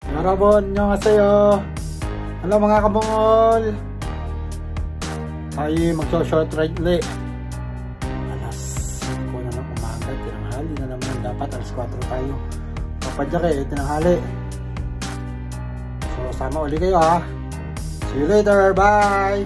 Yaraban, annyeonghaseyo. Hello mga kabungol. Tayo magso-short ride ulit. Alas 5 na ng umaga, tinanghali na naman. Dapat alas 4 tayo. Papadyak tinanghali. So sama uli kayo ha. See you later, bye!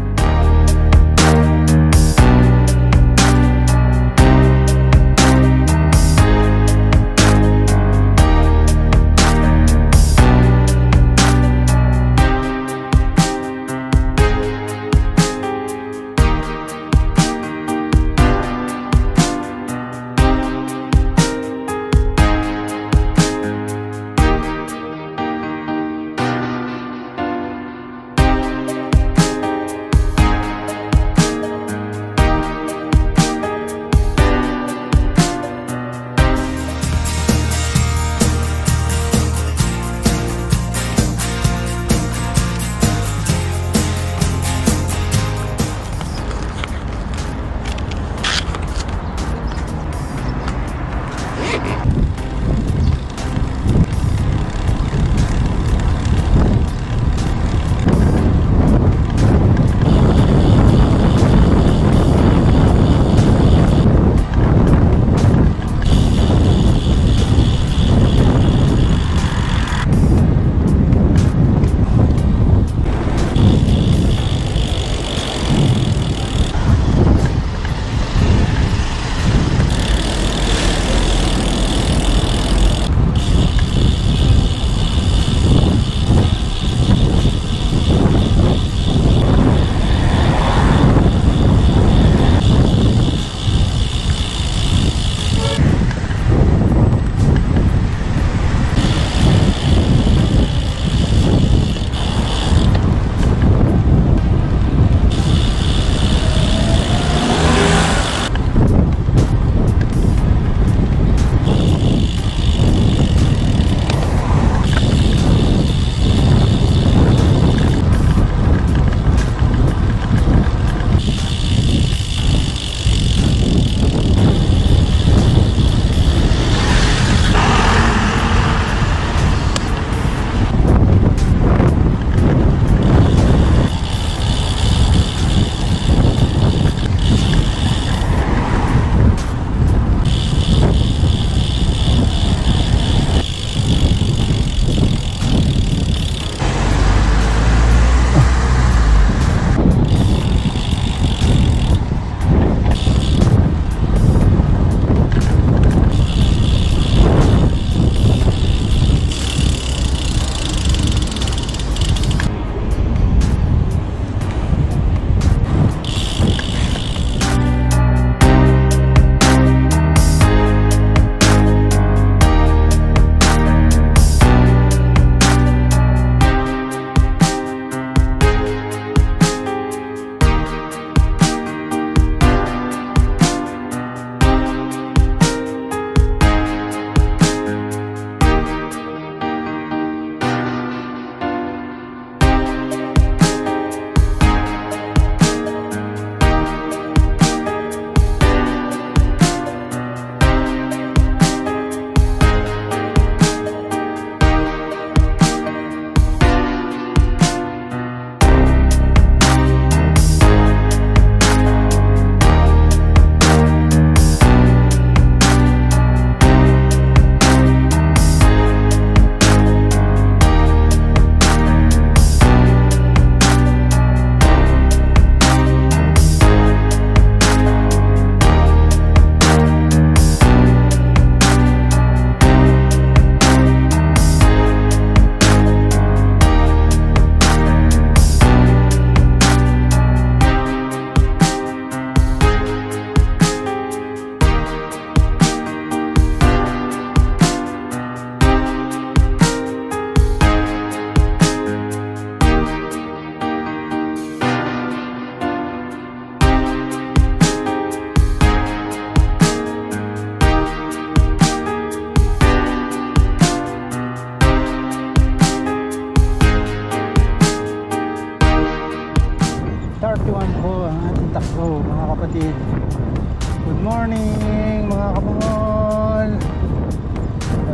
takbo mga kapatid. Good morning mga kabungol.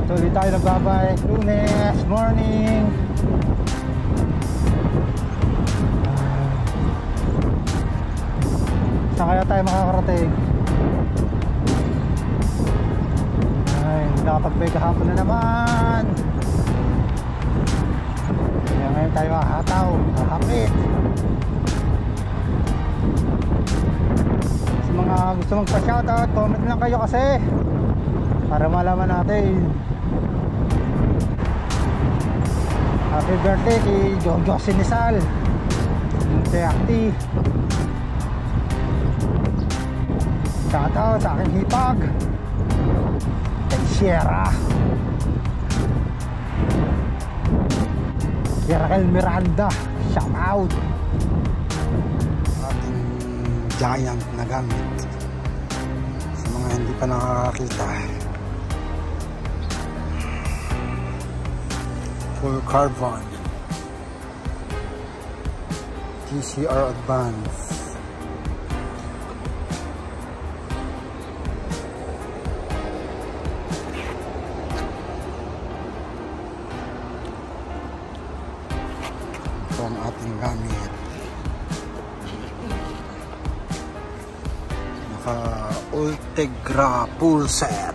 Tuloy tayo nagbabay. Lunes morning. Saan kaya tayo makakarating? Ay, nakapag-bay kahapon na naman. Kaya ngayon tayo makakataw. Nakapit. Sa mga gusto magpa-shoutout, comment lang kayo kasi para malaman natin. Happy birthday kay Jojo Sinisal, si Akti. Shoutout sa aking hipag kay Sierra Miranda. Shoutout ating giant na gamit sa mga hindi pa nakakakita. Full carbon TCR Advance. Ito ang ating gamit. Naka Ultegra full set.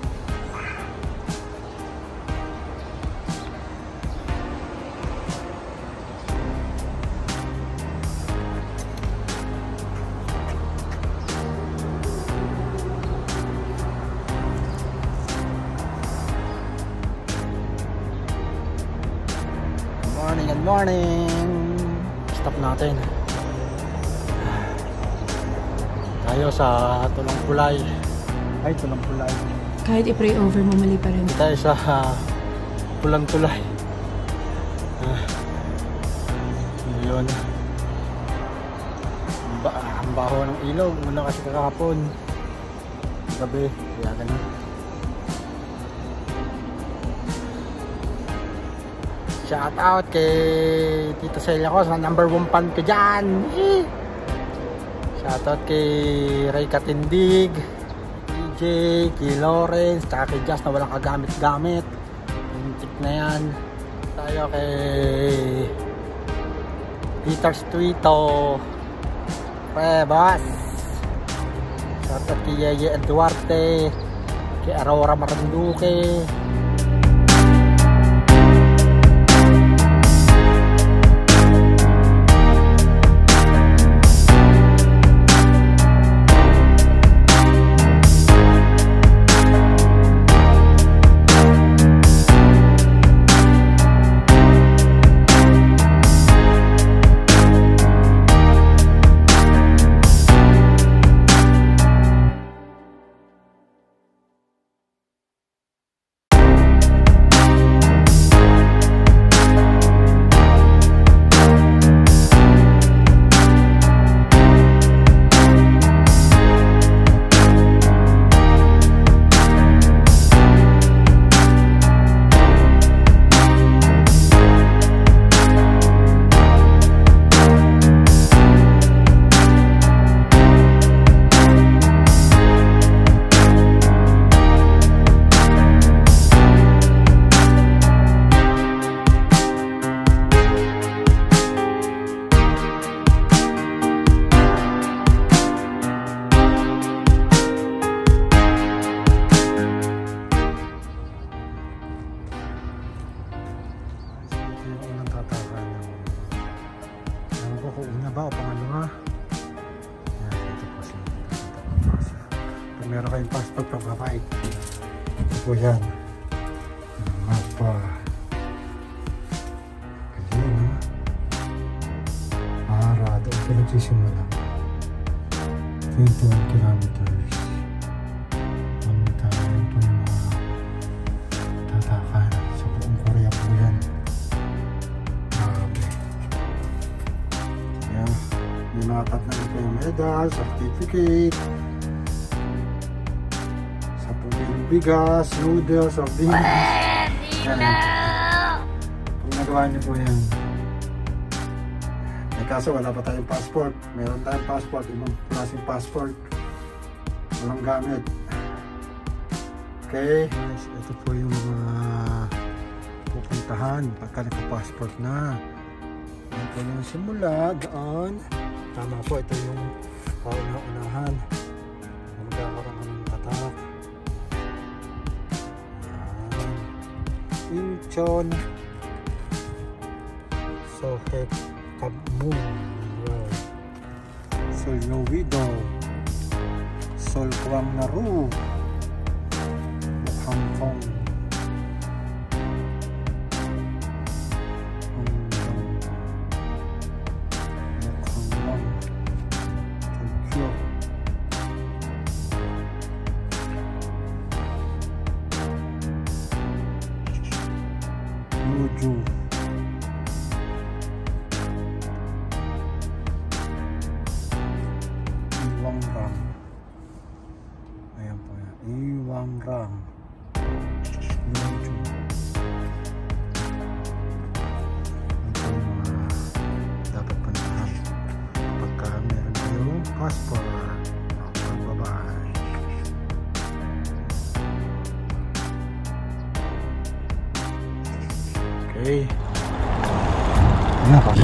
Good morning. Stop natin. Tayo sa Tulang Pulay. Ay, Tulang Pulay. Kahit i-pray over mo, mali pa rin. Tayo sa Pulang Tulay. Yun. Ang baho ng ilog. Muna kasi kakapon. Gabi. Kaya ganun. Shout out kay Tito Celia ko sa number 1 fan ko dyan. Shout out kay Ray Katindig, DJ, kay Lawrence, tsaka kay Jazz na walang kagamit-gamit. Tip na yan. Tayo kay Peter Stuito. Boss. Shout out kay Yeye Duarte, kay Aurora Maranduque. Meron kayong passport pagpapait. Ito po yan. Mapa. Galing ha. Maharado. Ito nagsisimula. 21 kilometers. Ang tayo ito yung mga tatakan. Sa buong Korea po yan. Grabe. Kaya may mga tatna ito yung medal, certificate. Bigas, noodles, sardines. Kung nagawa niyo po yan. Eh kaso wala pa tayong passport. Meron tayong passport, ibang klaseng passport. Walang gamit. Okay, guys, ito po yung pupuntahan pagka naka-passport na. Ito yung simula doon. Tama po, ito yung kauna-unahan. Magkakaroon ng tatak. Yan. Incheon Sohek Kabmun Road. Solnowido Solkwang Naru Hong Kong. Tokyo. Jeju. Iwangrang. Ayan po yan. Iwangrang. Jeju. Ito yung mga dapat puntahan pagka meron kayong passport. Bye-bye. Okay. Kenapa?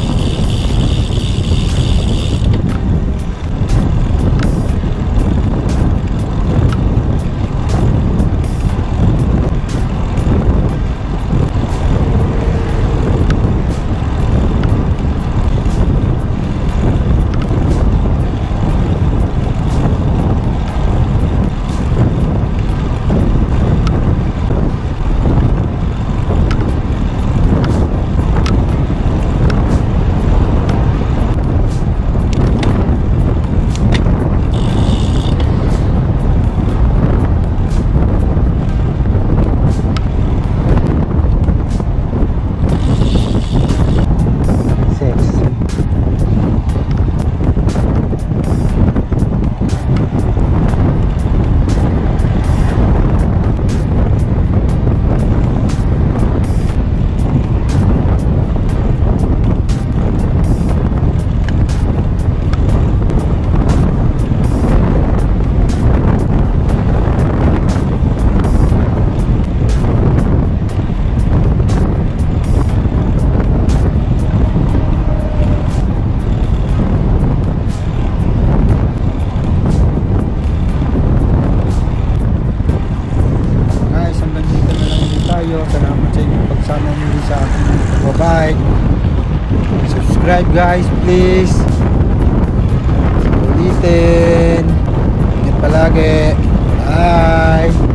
Salamat sa inyong pagsama muli sa aking bye-bye. Subscribe guys, please. Ulitin. Ingat palagi. Bye.